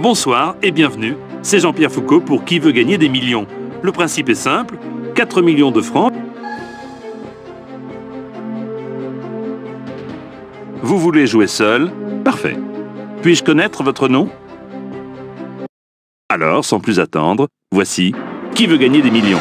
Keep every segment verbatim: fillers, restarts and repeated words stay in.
Bonsoir et bienvenue, c'est Jean-Pierre Foucault pour Qui veut gagner des millions. Le principe est simple, quatre millions de francs. Vous voulez jouer seul? Parfait. Puis-je connaître votre nom? Alors, sans plus attendre, voici Qui veut gagner des millions.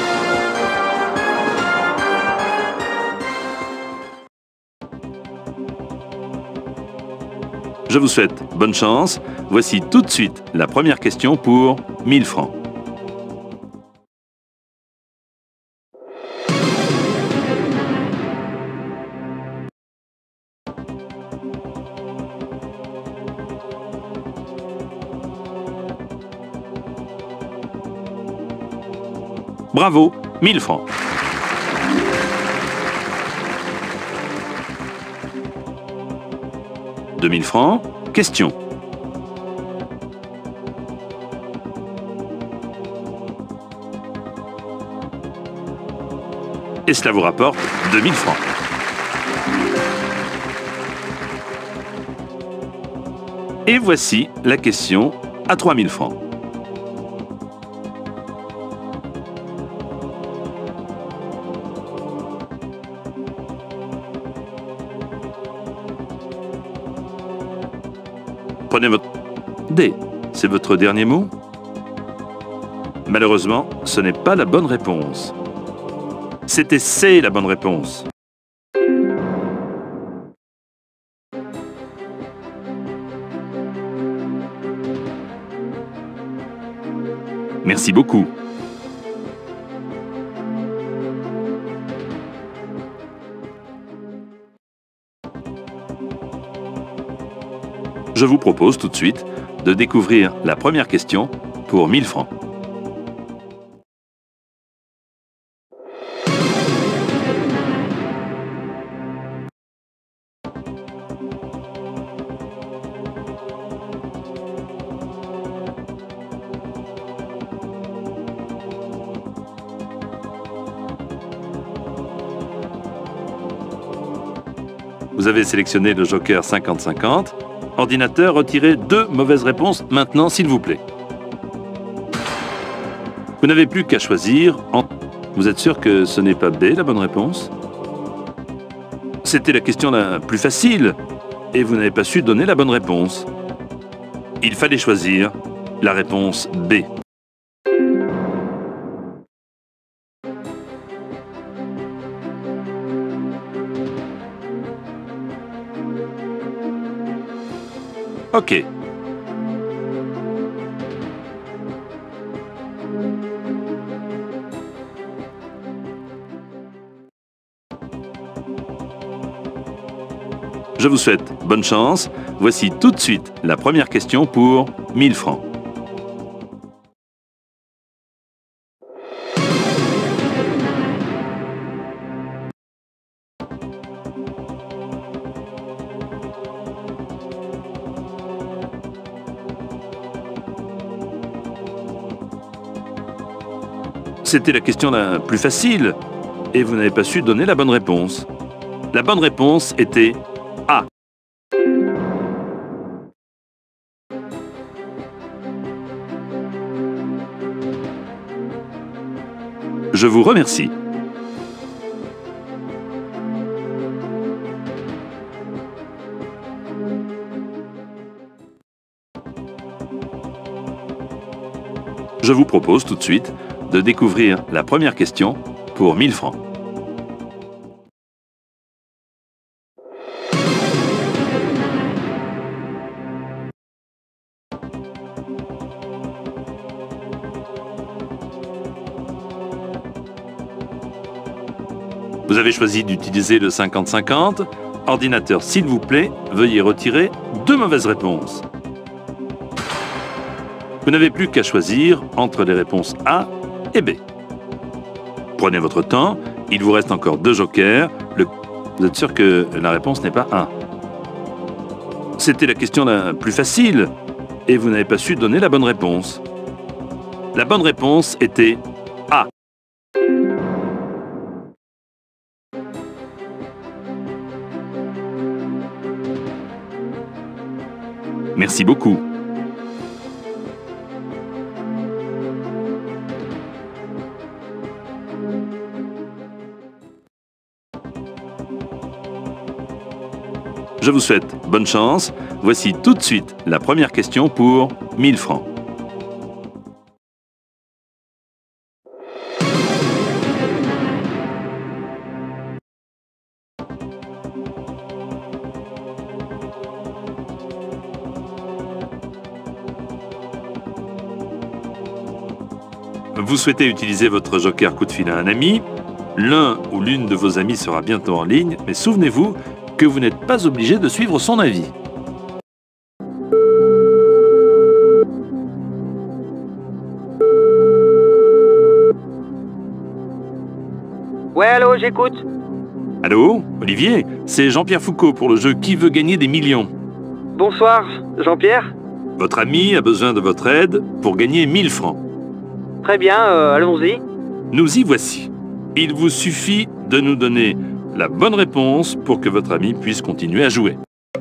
Je vous souhaite bonne chance. Voici tout de suite la première question pour mille francs. Bravo, mille francs. deux mille francs. Question. Et cela vous rapporte deux mille francs. Et voici la question à trois mille francs. Prenez votre... D, c'est votre dernier mot? Malheureusement, ce n'est pas la bonne réponse. C'était C la bonne réponse. Merci beaucoup. Je vous propose tout de suite de découvrir la première question pour mille francs. Vous avez sélectionné le joker cinquante cinquante. Ordinateur, retirez deux mauvaises réponses maintenant, s'il vous plaît. Vous n'avez plus qu'à choisir en... Vous êtes sûr que ce n'est pas B, la bonne réponse? C'était la question la plus facile, et vous n'avez pas su donner la bonne réponse. Il fallait choisir la réponse B. Ok. Je vous souhaite bonne chance. Voici tout de suite la première question pour mille francs. C'était la question la plus facile, et vous n'avez pas su donner la bonne réponse. La bonne réponse était A. Je vous remercie. Je vous propose tout de suite de découvrir la première question pour mille francs. Vous avez choisi d'utiliser le cinquante cinquante. Ordinateur, s'il vous plaît, veuillez retirer deux mauvaises réponses. Vous n'avez plus qu'à choisir entre les réponses A et B. Prenez votre temps, il vous reste encore deux jokers. Le... Vous êtes sûr que la réponse n'est pas A. C'était la question la plus facile, et vous n'avez pas su donner la bonne réponse. La bonne réponse était A. Merci beaucoup. Je vous souhaite bonne chance. Voici tout de suite la première question pour mille francs. Vous souhaitez utiliser votre joker coup de fil à un ami. L'un ou l'une de vos amis sera bientôt en ligne, mais souvenez-vous que vous n'êtes pas obligé de suivre son avis. Ouais, allô, j'écoute. Allô, Olivier, c'est Jean-Pierre Foucault pour le jeu Qui veut gagner des millions. Bonsoir, Jean-Pierre. Votre ami a besoin de votre aide pour gagner mille francs. Très bien, euh, allons-y. Nous y voici. Il vous suffit de nous donner la bonne réponse pour que votre ami puisse continuer à jouer.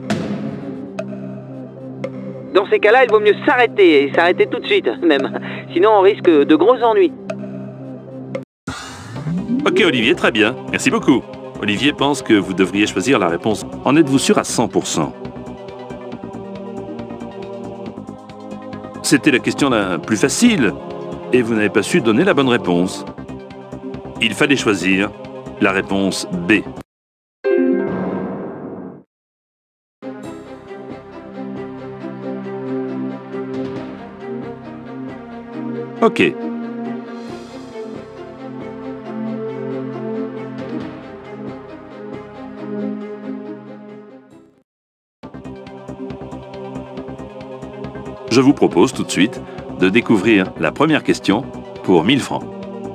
Dans ces cas-là, il vaut mieux s'arrêter, et s'arrêter tout de suite, même. Sinon, on risque de gros ennuis. Ok, Olivier, très bien. Merci beaucoup. Olivier pense que vous devriez choisir la réponse. En êtes-vous sûr à cent pour cent? C'était la question la plus facile, et vous n'avez pas su donner la bonne réponse. Il fallait choisir la réponse B. Ok. Je vous propose tout de suite de découvrir la première question pour mille francs.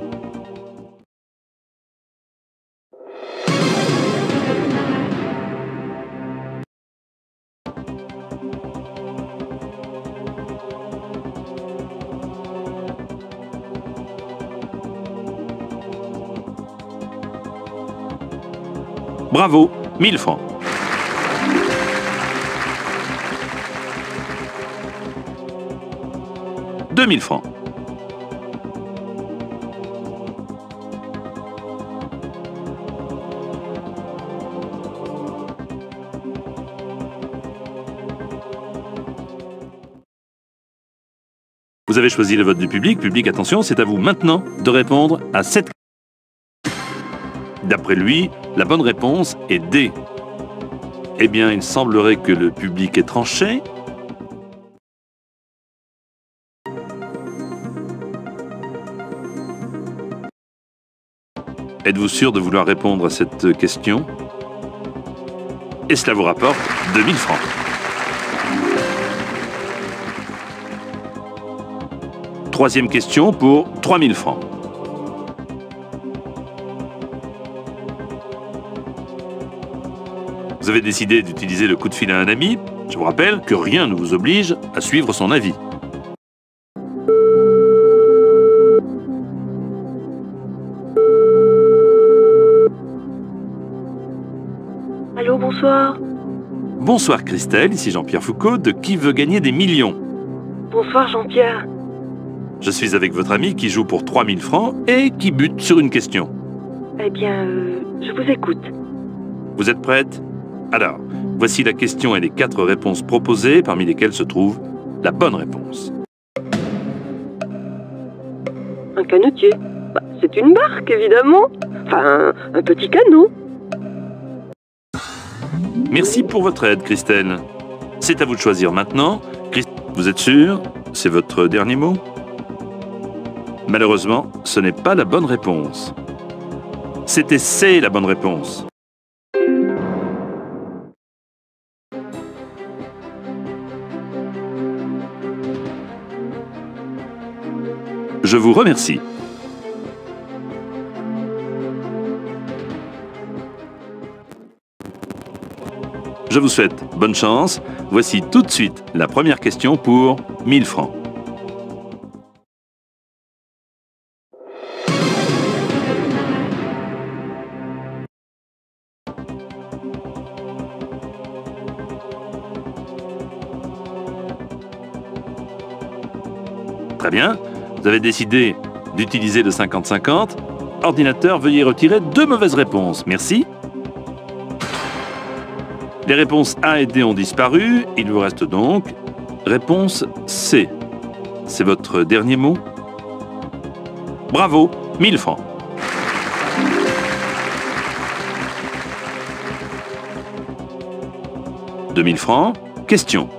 Bravo, mille francs. deux mille francs. Vous avez choisi le vote du public. Public, attention, c'est à vous maintenant de répondre à cette question. D'après lui, la bonne réponse est D. Eh bien, il semblerait que le public ait tranché. Êtes-vous sûr de vouloir répondre à cette question? Et cela vous rapporte deux mille francs. Troisième question pour trois mille francs. Vous avez décidé d'utiliser le coup de fil à un ami. Je vous rappelle que rien ne vous oblige à suivre son avis. Allô, bonsoir. Bonsoir Christelle, ici Jean-Pierre Foucault de Qui veut gagner des millions. Bonsoir, Jean-Pierre. Je suis avec votre ami qui joue pour trois mille francs et qui bute sur une question. Eh bien, euh, je vous écoute. Vous êtes prête? Alors, voici la question et les quatre réponses proposées, parmi lesquelles se trouve la bonne réponse. Un canotier. Bah, c'est une barque, évidemment. Enfin, un, un petit canot. Merci pour votre aide, Christelle. C'est à vous de choisir maintenant. Christ... Vous êtes sûr? C'est votre dernier mot? Malheureusement, ce n'est pas la bonne réponse. C'était C, la bonne réponse. Je vous remercie. Je vous souhaite bonne chance. Voici tout de suite la première question pour mille francs. Très bien. Vous avez décidé d'utiliser le cinquante cinquante. Ordinateur, veuillez retirer deux mauvaises réponses. Merci. Les réponses A et D ont disparu. Il vous reste donc réponse C. C'est votre dernier mot? Bravo, mille francs. deux mille francs. Question.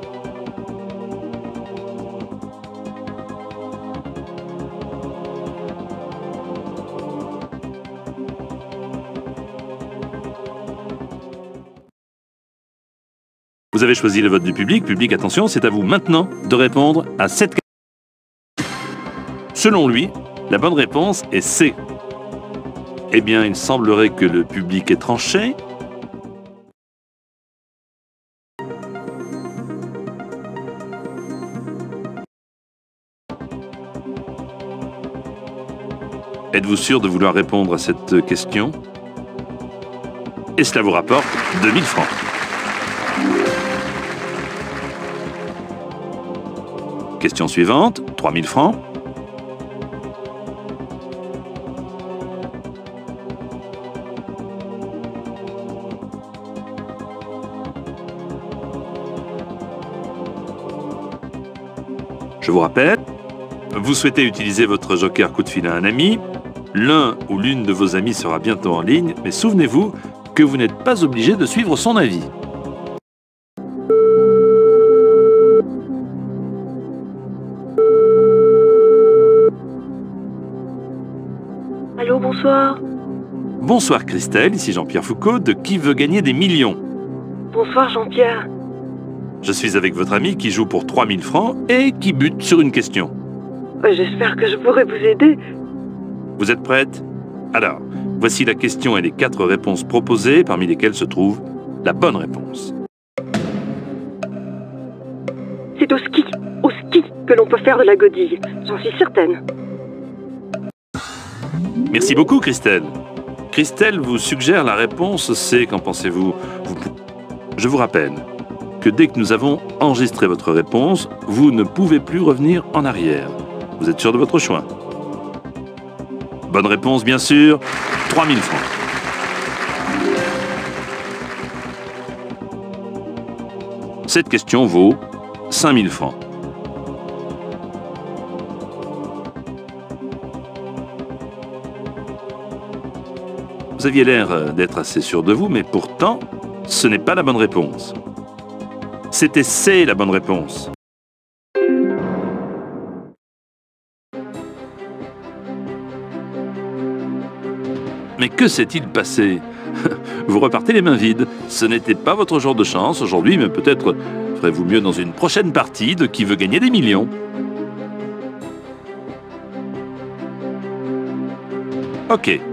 Vous avez choisi le vote du public. Public, attention, c'est à vous maintenant de répondre à cette question. Selon lui, la bonne réponse est C. Eh bien, il semblerait que le public ait tranché. Êtes-vous sûr de vouloir répondre à cette question? Et cela vous rapporte deux mille francs. Question suivante, trois mille francs. Je vous rappelle, vous souhaitez utiliser votre joker coup de fil à un ami. L'un ou l'une de vos amis sera bientôt en ligne, mais souvenez-vous que vous n'êtes pas obligé de suivre son avis. Allô, bonsoir. Bonsoir Christelle, ici Jean-Pierre Foucault de Qui veut gagner des millions. Bonsoir, Jean-Pierre. Je suis avec votre ami qui joue pour trois mille francs et qui bute sur une question. J'espère que je pourrai vous aider. Vous êtes prête? Alors, voici la question et les quatre réponses proposées, parmi lesquelles se trouve la bonne réponse. C'est au ski, au ski que l'on peut faire de la godille. J'en suis certaine. Merci beaucoup Christelle. Christelle vous suggère la réponse C, qu'en pensez-vous? Vous... Je vous rappelle que dès que nous avons enregistré votre réponse, vous ne pouvez plus revenir en arrière. Vous êtes sûr de votre choix? Bonne réponse, bien sûr, trois mille francs. Cette question vaut cinq mille francs. Vous aviez l'air d'être assez sûr de vous, mais pourtant, ce n'est pas la bonne réponse. C'était C, la bonne réponse. Mais que s'est-il passé? Vous repartez les mains vides. Ce n'était pas votre jour de chance aujourd'hui, mais peut-être ferez-vous mieux dans une prochaine partie de Qui veut gagner des millions. Ok.